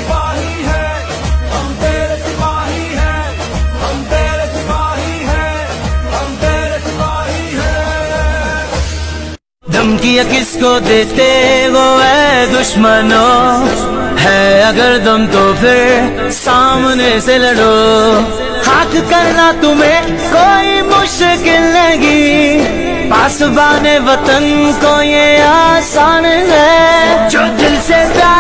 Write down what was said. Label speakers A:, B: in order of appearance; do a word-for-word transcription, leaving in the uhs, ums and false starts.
A: सिपाही हैं, हम तेरे सिपाही हैं, हम तेरे सिपाही हैं, हम तेरे सिपाही हैं।
B: धमकियाँ किसको देते वो है दुश्मनों, है अगर दम तो फिर सामने से लड़ो। खाक करना तुम्हें कोई मुश्किल नहीं, पासबाने वतन को ये आसान है। जो दिल से